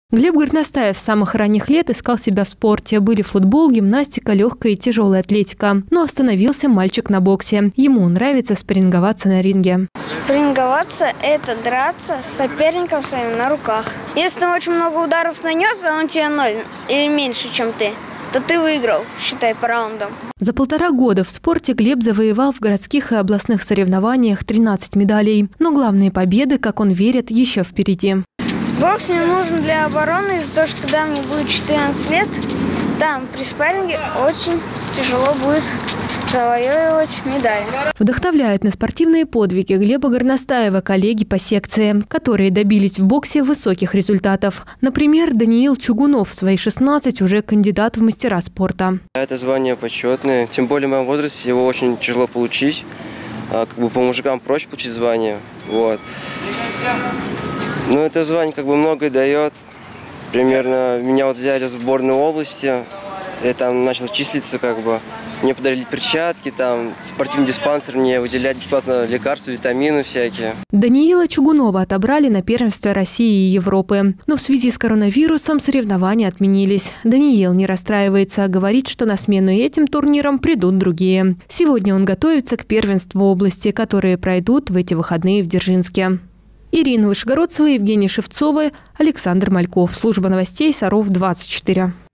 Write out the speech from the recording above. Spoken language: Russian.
Глеб Горностаев с самых ранних лет искал себя в спорте. Были футбол, гимнастика, легкая и тяжелая атлетика. Но остановился мальчик на боксе. Ему нравится спарринговаться на ринге. Спарринговаться – это драться с соперником своим на руках. Если он очень много ударов нанес, а он тебе 0 или меньше, чем ты, то ты выиграл, считай, по раундам. За 1,5 года в спорте Глеб завоевал в городских и областных соревнованиях 13 медалей. Но главные победы, как он верит, еще впереди. Бокс мне нужен для обороны, из-за того, что когда мне будет 14 лет, там при спарринге очень тяжело будет завоевывать медали. Вдохновляют на спортивные подвиги Глеба Горностаева коллеги по секции, которые добились в боксе высоких результатов. Например, Даниил Чугунов в свои 16 уже кандидат в мастера спорта. Это звание почетное, тем более в моем возрасте его очень тяжело получить. По мужикам проще получить звание. Вот. Но это звание многое дает. Примерно меня взяли в сборную области, я там начал числиться Мне подарили перчатки, спортивный диспансер, мне выделяют бесплатно лекарства, витамины всякие. Даниила Чугунова отобрали на первенство России и Европы. Но в связи с коронавирусом соревнования отменились. Даниил не расстраивается, говорит, что на смену этим турнирам придут другие. Сегодня он готовится к первенству области, которые пройдут в эти выходные в Дзержинске. Ирина Вышегородцева, Евгения Шевцова, Александр Мальков. Служба новостей Саров 24.